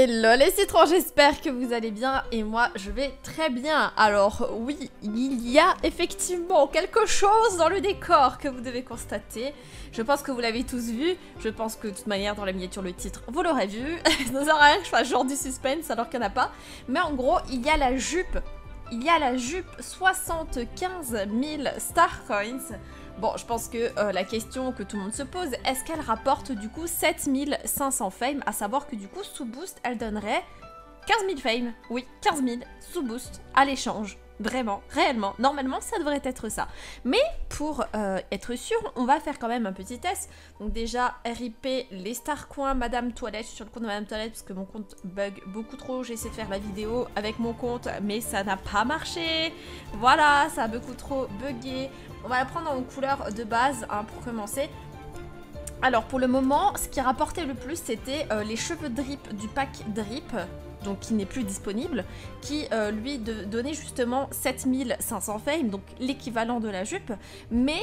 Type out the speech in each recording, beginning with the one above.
Hello les citrons, j'espère que vous allez bien et moi je vais très bien. Alors oui, il y a effectivement quelque chose dans le décor que vous devez constater. Je pense que vous l'avez tous vu, je pense que de toute manière dans la miniature, le titre, vous l'aurez vu. Ça sert à rien que je fasse genre du suspense alors qu'il n'y en a pas. Mais en gros, il y a la jupe. Il y a la jupe 75 000 Star Coins. Bon, je pense que la question que tout le monde se pose, est-ce qu'elle rapporte du coup 7500 fame? À savoir que du coup, sous boost, elle donnerait 15 000 fame. Oui, 15 000 sous boost à l'échange. Vraiment, réellement. Normalement, ça devrait être ça. Mais pour être sûr, on va faire quand même un petit test. Donc déjà, RIP les Star Coins, Madame Toilette. Je suis sur le compte de Madame Toilette parce que mon compte bug beaucoup trop. J'ai essayé de faire la vidéo avec mon compte, mais ça n'a pas marché. Voilà, ça a beaucoup trop bugué. On va la prendre en couleur de base hein, pour commencer. Alors pour le moment, ce qui rapportait le plus, c'était les cheveux drip du pack drip, donc qui n'est plus disponible, qui lui donnait justement 7500 fame, donc l'équivalent de la jupe, mais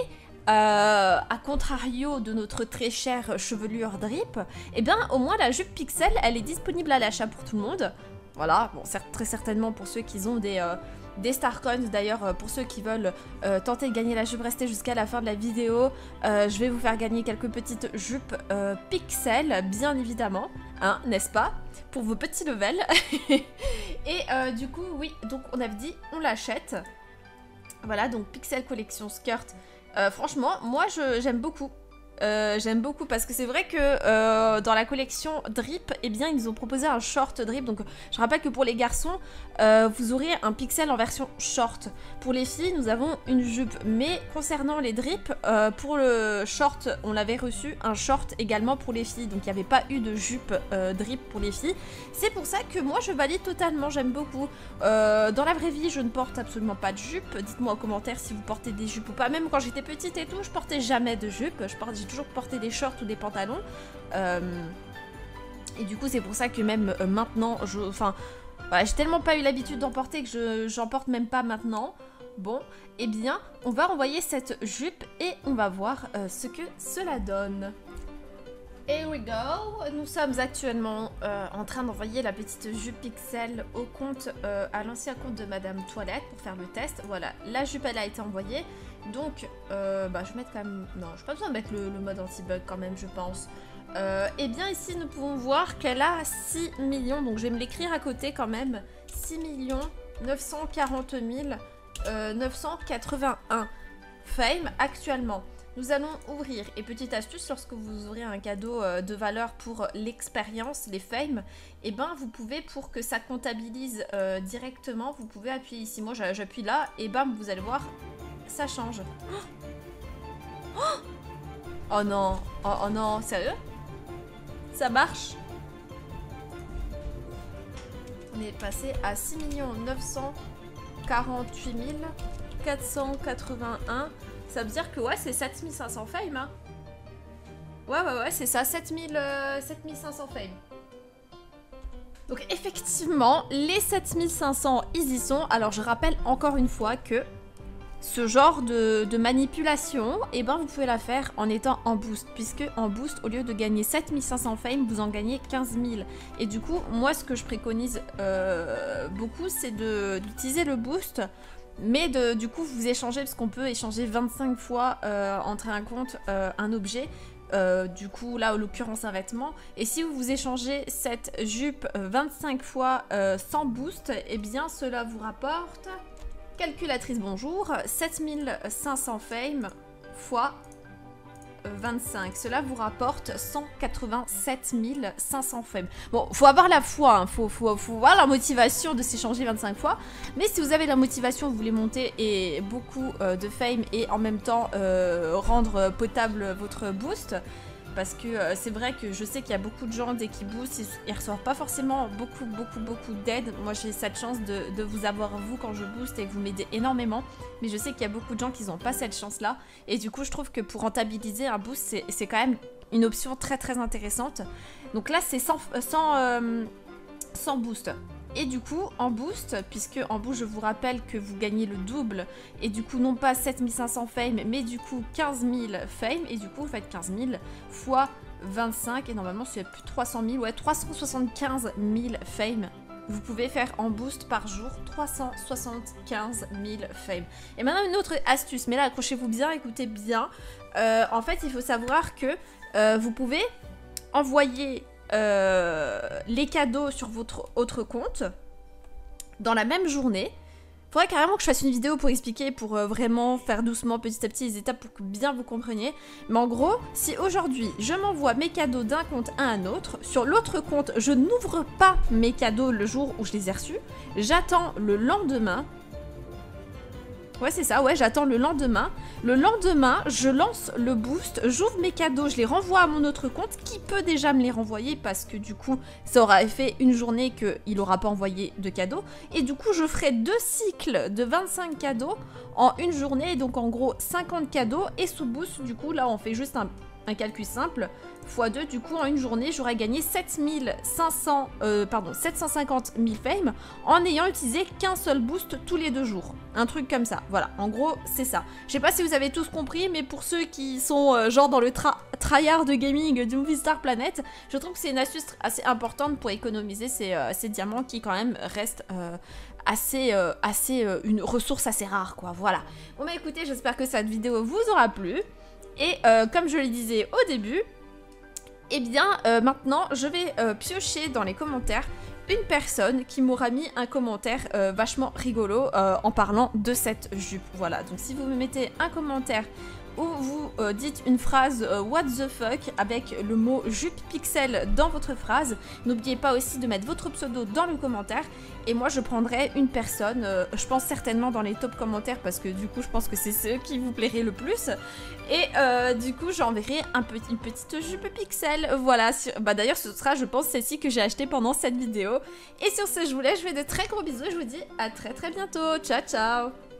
à contrario de notre très chère chevelure drip, eh bien au moins la jupe pixel, elle est disponible à l'achat pour tout le monde. Voilà, bon, très certainement pour ceux qui ont des Star Coins. D'ailleurs, pour ceux qui veulent tenter de gagner la jupe, restez jusqu'à la fin de la vidéo. Je vais vous faire gagner quelques petites jupes pixel, bien évidemment, hein, n'est-ce pas? Pour vos petits levels. Et du coup, oui, donc on avait dit, on l'achète. Voilà, donc Pixel Collection Skirt. Franchement, moi, j'aime beaucoup. J'aime beaucoup parce que c'est vrai que dans la collection drip, eh bien ils ont proposé un short drip. Donc je rappelle que pour les garçons, vous aurez un pixel en version short. Pour les filles, nous avons une jupe. Mais concernant les drips, pour le short, on l'avait reçu un short également pour les filles. Donc il n'y avait pas eu de jupe drip pour les filles. C'est pour ça que moi je valide totalement, j'aime beaucoup. Dans la vraie vie, je ne porte absolument pas de jupe. Dites-moi en commentaire si vous portez des jupes ou pas. Même quand j'étais petite et tout, je portais jamais de jupe. J'ai toujours porté des shorts ou des pantalons. Et du coup, c'est pour ça que même maintenant, voilà, j'ai tellement pas eu l'habitude d'en porter que j'en porte même pas maintenant. Bon, eh bien, on va envoyer cette jupe et on va voir ce que cela donne. Here we go. Nous sommes actuellement en train d'envoyer la petite jupe pixel au compte, à l'ancien compte de Madame Toilette pour faire le test. Voilà, la jupe elle a été envoyée. Donc, je vais mettre quand même... Non, je n'ai pas besoin de mettre le mode anti-bug quand même, je pense. Et bien ici, nous pouvons voir qu'elle a 6 millions, donc je vais me l'écrire à côté quand même. 6 940 981 fame actuellement. Nous allons ouvrir, et petite astuce, lorsque vous ouvrez un cadeau de valeur pour l'expérience, les fame, et ben vous pouvez, pour que ça comptabilise directement, vous pouvez appuyer ici. Moi j'appuie là, et bam, vous allez voir, ça change. Oh non, oh non, sérieux? Ça marche? On est passé à 6 948 481. Ça veut dire que ouais, c'est 7500 fame. Hein. Ouais, c'est ça, 7500 fame. Donc effectivement, les 7500, ils y sont. Alors je rappelle encore une fois que ce genre de manipulation, eh ben, vous pouvez la faire en étant en boost. Puisque en boost, au lieu de gagner 7500 fame, vous en gagnez 15 000. Et du coup, moi ce que je préconise beaucoup, c'est d'utiliser le boost. Mais du coup, vous échangez, parce qu'on peut échanger 25 fois entre un compte, un objet. Du coup, là, en l'occurrence, un vêtement. Et si vous échangez cette jupe 25 fois sans boost, eh bien, cela vous rapporte... Calculatrice, bonjour. 7500 fame fois 25. Cela vous rapporte 187 500 fame. Bon, faut avoir la foi, hein. Faut avoir la motivation de s'échanger 25 fois. Mais si vous avez la motivation, vous voulez monter et beaucoup de fame et en même temps rendre potable votre boost. Parce que c'est vrai que je sais qu'il y a beaucoup de gens, dès qu'ils boostent, ils reçoivent pas forcément beaucoup d'aide. Moi j'ai cette chance de vous avoir vous quand je booste et que vous m'aidez énormément. Mais je sais qu'il y a beaucoup de gens qui n'ont pas cette chance là. Et du coup je trouve que pour rentabiliser un boost, c'est quand même une option très intéressante. Donc là c'est sans boost. Et du coup, en boost, puisque en boost, je vous rappelle que vous gagnez le double, et du coup, non pas 7500 fame, mais du coup 15 000 fame, et du coup, vous faites 15 000 fois 25 et normalement c'est plus de 300 000, ouais 375 000 fame. Vous pouvez faire en boost par jour 375 000 fame. Et maintenant une autre astuce, mais là accrochez-vous bien, écoutez bien. En fait il faut savoir que vous pouvez envoyer les cadeaux sur votre autre compte dans la même journée. Faudrait carrément que je fasse une vidéo pour expliquer, pour vraiment faire doucement petit à petit les étapes pour que bien vous compreniez. Mais en gros, si aujourd'hui je m'envoie mes cadeaux d'un compte à un autre, sur l'autre compte je n'ouvre pas mes cadeaux le jour où je les ai reçus, j'attends le lendemain. Ouais c'est ça, ouais j'attends le lendemain. Le lendemain, je lance le boost, j'ouvre mes cadeaux, je les renvoie à mon autre compte qui peut déjà me les renvoyer parce que du coup, ça aura fait une journée qu'il n'aura pas envoyé de cadeaux. Et du coup, je ferai 2 cycles de 25 cadeaux en une journée, donc en gros 50 cadeaux. Et sous boost, du coup, là on fait juste un calcul simple, x2, du coup en une journée j'aurais gagné 750 000 fame en ayant utilisé qu'un seul boost tous les 2 jours. Un truc comme ça, voilà, en gros c'est ça. Je sais pas si vous avez tous compris, mais pour ceux qui sont genre dans le tryhard de gaming du Movie Star Planet, je trouve que c'est une astuce assez importante pour économiser ces diamants qui quand même restent une ressource assez rare quoi, voilà. Bon bah écoutez, j'espère que cette vidéo vous aura plu. Et comme je le disais au début, eh bien maintenant je vais piocher dans les commentaires une personne qui m'aura mis un commentaire vachement rigolo en parlant de cette jupe. Voilà, donc si vous me mettez un commentaire où vous dites une phrase what the fuck avec le mot jupe pixel dans votre phrase, n'oubliez pas aussi de mettre votre pseudo dans le commentaire et moi je prendrai une personne, je pense certainement dans les top commentaires parce que du coup je pense que c'est ceux qui vous plairaient le plus et du coup j'enverrai une petite jupe pixel, voilà. Bah d'ailleurs ce sera je pense celle-ci que j'ai achetée pendant cette vidéo et sur ce je vous laisse, je vous fais de très gros bisous et je vous dis à très bientôt, ciao ciao.